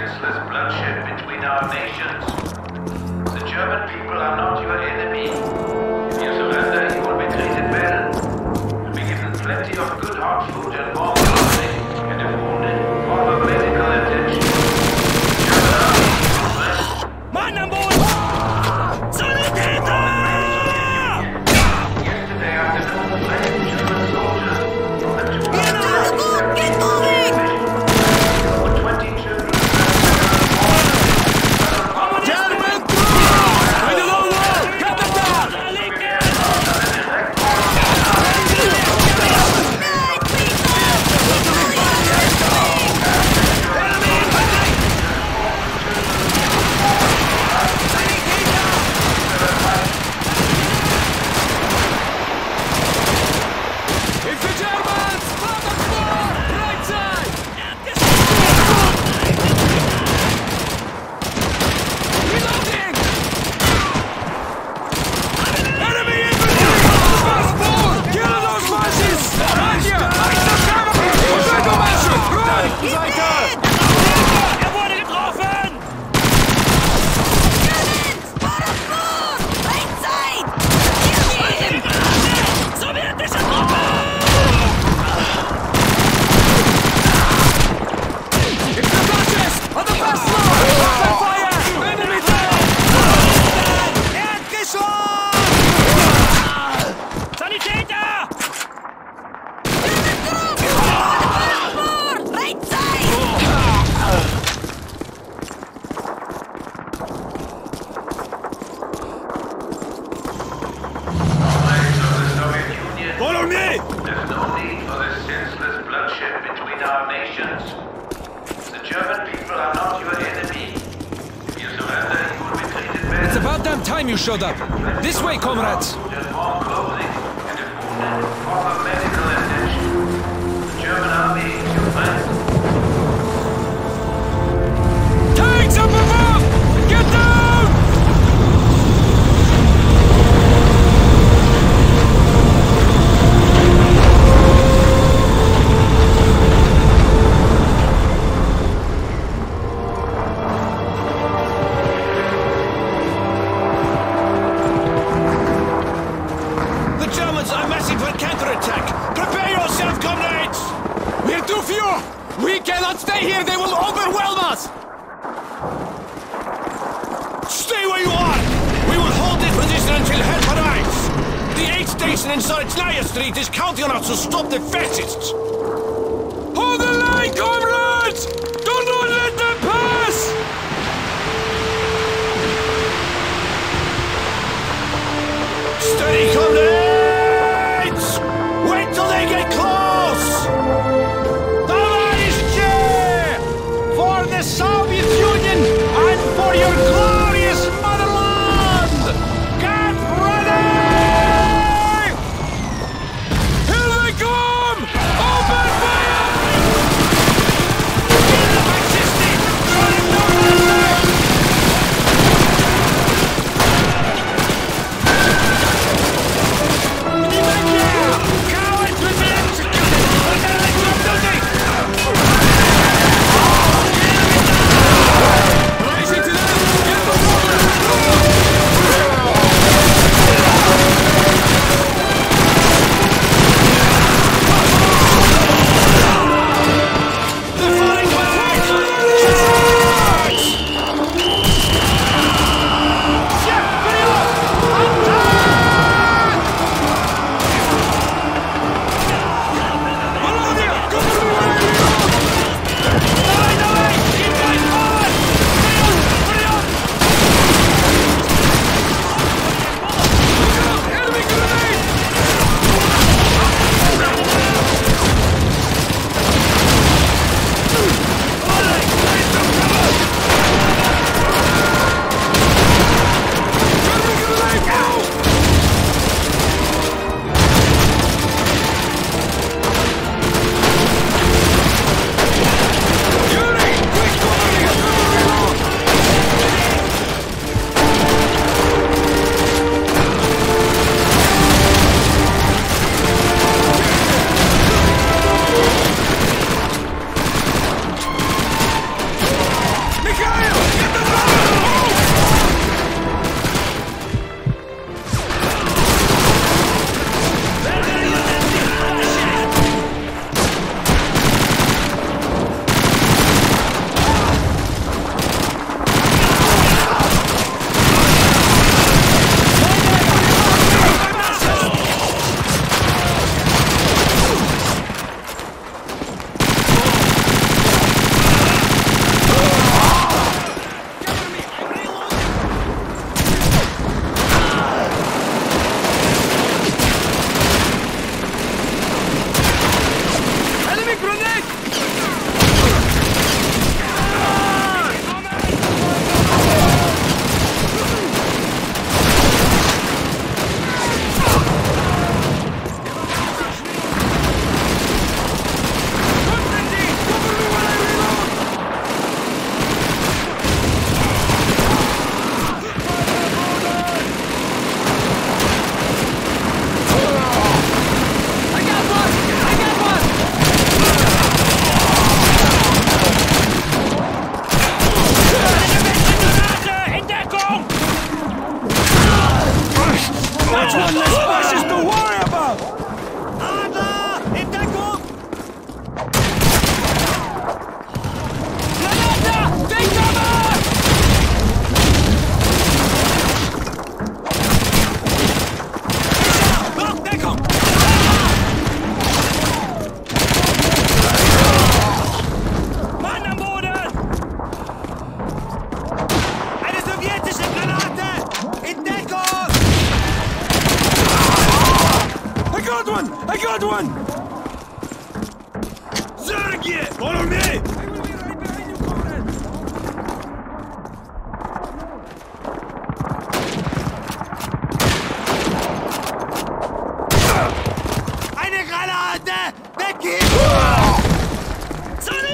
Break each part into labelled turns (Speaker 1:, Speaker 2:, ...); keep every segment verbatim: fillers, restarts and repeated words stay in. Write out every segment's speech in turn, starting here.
Speaker 1: senseless bloodshed between our nations. The German people are not your enemy. If you surrender, you will be treated well. You'll be given plenty of good hot food and warm clothing, and if wounded, proper medical attention. German army, rest.
Speaker 2: Mann am Boden! Sanitäter!
Speaker 1: Yesterday afternoon, twenty German soldiers from the two hundred
Speaker 2: Get moving!
Speaker 1: over twenty children.
Speaker 2: German troops! By the low wall! Cut them down! It's the Germans! Front of four! Right side! Reloading! Enemy infantry! Fast forward! Kill those Martians! Right here! Unterkommando! Run! Seite! Er wurde getroffen! Sowjetische Truppe! It's the Duchess! On the first floor! Open fire! Enemy down! Erdgeschoss! Sanitäter!
Speaker 3: Right side!
Speaker 1: Comrades of the Soviet Union,
Speaker 2: Follow me!
Speaker 1: there's no need for this senseless bloodshed between our nations. The German people are not your enemy. If you surrender, you will be treated well.
Speaker 2: It's about damn time you showed up. This way, comrades!
Speaker 1: Food and warm clothing, and if wounded, proper medical attention. The German army is your friend.
Speaker 2: Tanks up above! Get down! The Germans are massing for counterattack! Prepare yourself, comrades! We're too few! We cannot stay here! They will overwhelm us! Stay where you are! We will hold this position until help arrives! The aid station in Sorochnaya Street is counting on us to stop the fascists! Hold the line, comrades! Do not let them pass! Steady, comrades! Wait till they get close! Товарищи! For the Soviet Union and for your glorious motherland! Get ready! Here they come! Open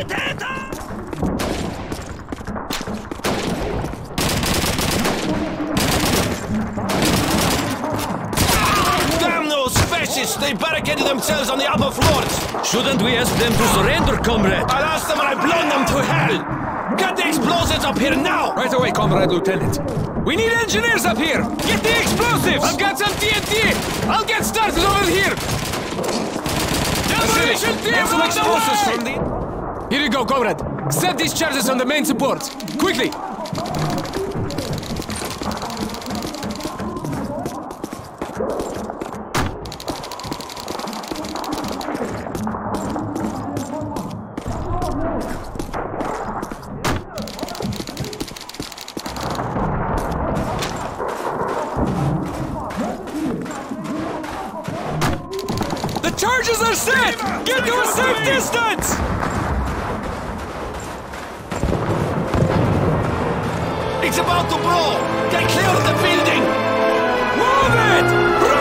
Speaker 2: Damn those fascists! They barricaded themselves on the upper floors!
Speaker 3: Shouldn't we ask them to surrender, comrade?
Speaker 2: I'll ask them when I've blown them to hell! Get the explosives up here now!
Speaker 4: Right away, Comrade Lieutenant. We need engineers up here! Get the explosives! I've got some T N T! I'll get started over here! Demolition team, get some explosives from the... Here you go, Comrade. Set these charges on the main supports. Quickly! Charges are set! Get to a safe distance!
Speaker 2: It's about to blow! Get clear of the building!
Speaker 4: Move it!